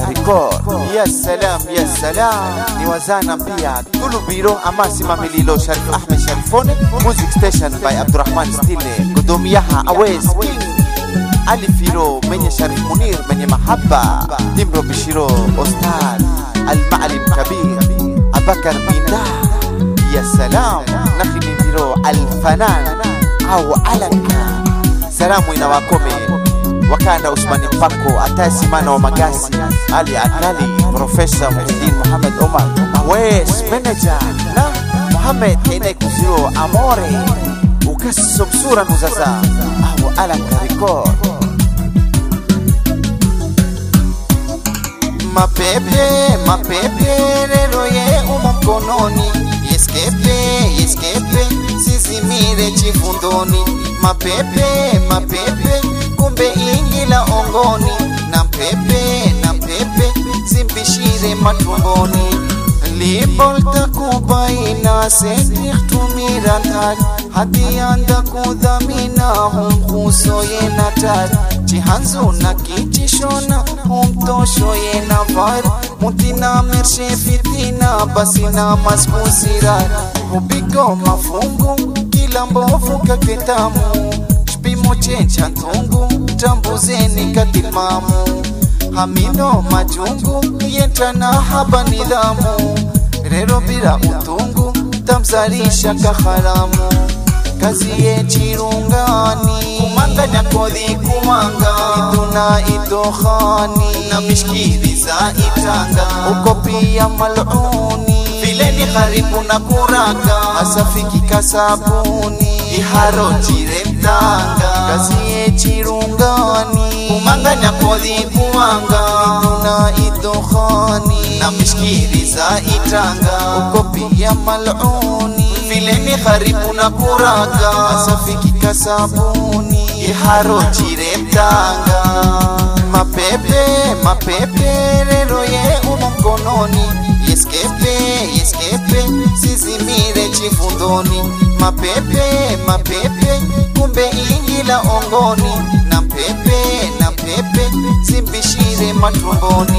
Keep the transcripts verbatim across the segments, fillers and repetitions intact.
Alanka record. Ya salam, ya salam. Ni wazana pia Tulu Biro Amasi Mamililo Sharif Ahmed Sharifone. Music station by Abdurrahman Stile. Gudomiyaha Awes King Ali Firo Menye Sharif Munir Menye Mahabba Dimro Bishiro Ostad Al-Ma'alim Kabir Abakar Binda. Ya salam. Nakhili Biro Al-Fanan Aawo Alanka. Salamu ina wakome Wakanda Usmani Mpako Atasi Mana wa Magasi Ali Akali Professor Muhyiddin Muhammad Omar Wes Manager na Muhammad Hine Kuziro Amore Ukasi Msura Nuzaza Aawo Alanka record. Mapepe, mapepe Rero ye umamkononi Yeskepe, yeskepe Sizimire chifundoni. Mapepe, mapepe Kumbe ingila ongoni. Na pepe, na pepe Zimbishire matumboni. Libolta kubaina Sendir tumirantal Hadi anda kudhamina Humkuso ye natal Chihanzu na kichishona Humtosho ye navar Mutina mershe fitina Basina maskusirar Hubigo mafungu Kila mbovu kaketamu Shpimo chencha ntungu Tambuzeni katimamu Hamino majungu Yentana haba nidhamu Rero bila utungu Tamzarisha kaharamu Kazi ye chirungani Kumanganya kodhi kumanga Ituna itokhani Na mishkiri za itanga Ukopia maluni Fileni kharibu na kuranga Asafiki kasabuni Iharo jire mtanga Kazi ye chirungani Kumanganya kodhi kumanga Ituna itokhani Na mishkiri za itanga Ukopia maluni Fileni kharibu na kuranga Asafiki kasabuni Iharo jire mtanga Mapepe, mapepe Rero ye umamkononi Yeskepe, yeskepe Sizimire chifundoni. Mapepe, mapepe Kumbe ingila ongoni. Na pepe, na pepe Zimbishire matumboni.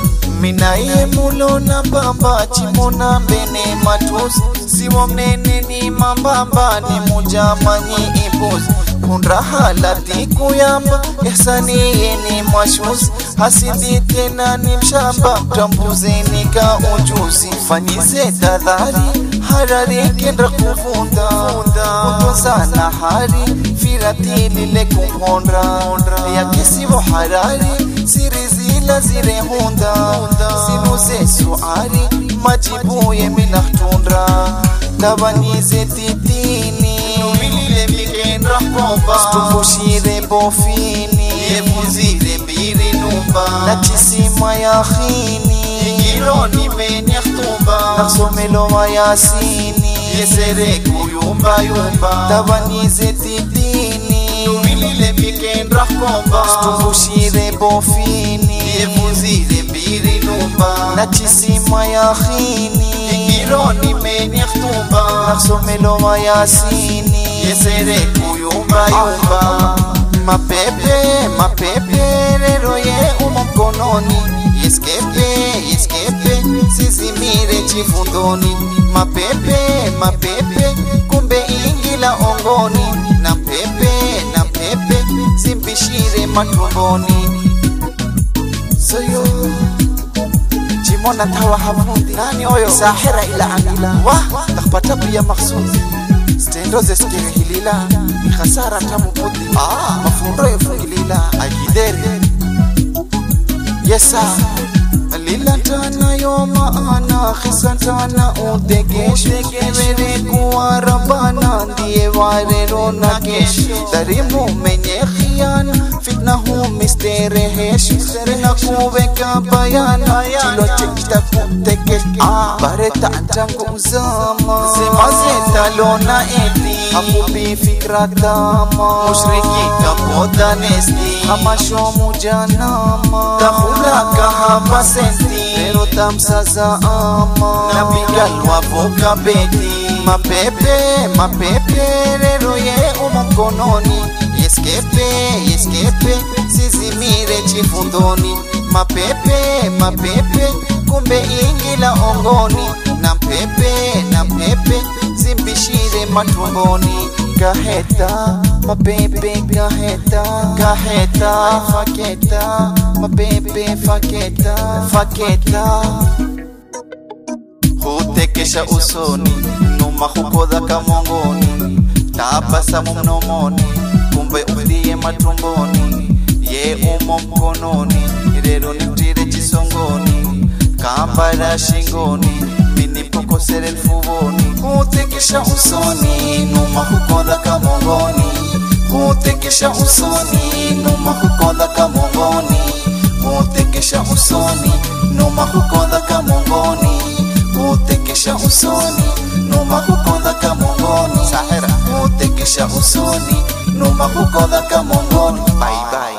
Minaye mulo na bamba Chimona mbene matusi. Siwa mnene ni mambamba Ni mujamanyi imbuzi. Kundra halati kuyamba Yasani yeni mashuzi. Hasidi tena ni mshamba Tambuzeni ka ujuzi. Fanyize dadhari Harari kendra kufunda Kutoza na hari Firatili le kumhondra Ya kisivo harari Sirizila zire hunda Sinuze suari Majibu ye minahtundra Tabanize titini Numilile mikendra komba Stufushire bofini Yebuzire mbiri numba Nachisima ya khini Igironi menye khtumba Naksomelo wa yasini Yesere kuyumba yumba Tabanize titini Numilile mikendra komba Stufushire bofini Yebuzire mbiri numba Nachisima ya khini Igironi menye khtumba Naksomelo wa yasini Yesere kuyumba yumba. Mapepe, mapepe Rero ye umamkononi. Yeskepe, yeskepe Sizimire chifundoni. Mapepe, mapepe Kumbe ingila ongoni. Na pepe, na pepe Zimbishire matumboni. Soyo Jimona tawa hamundi. Nani oyo? Sahira ila angila. Wah, takpata biya maksudi. Stendo zeskere hilila. Khasara tamu budi. Ah, mafundo yefungilila. Agideri Yesa Lila tana yoma ana Khisantana udegesh Vere kuwa rabana Ndiye ware rona kesh Darimu menye khiyana Fitna hu mistere hesh Rina kuweka bayana Chilo chekita kutekesh Bareta antangu uzama Zemaze talona eti Hakubi fikra dama Mushriki kapoda nesti Hamasho mujanama Tahula kahaba senti Pero tamsaza ama Nabigal wavuka beti. Mapepe, mapepe Rero ye umamkononi. Yeskepe, yeskepe Sizimire chifundoni. mapepe mapepe kumbe ingila ongoni na pepe na pepe zimbishire matumboni kaheta mapepe kaheta kaheta faketa mapepe faketa faketa hutekesha usoni numa hukoda kamongoni tabasamu mnomoni kumbe uliye matumboni ye umo mkononi rero nitire chisongoni kambara shingoni mini poko sere elfuboni hutekesha usoni numa hukoda kamongoni hutekesha usoni numa hukoda kamongoni hutekesha usoni numa hukoda kamongoni hutekesha usoni numa hukoda kamongoni sahera hutekesha usoni numa hukoda kamongoni bye bye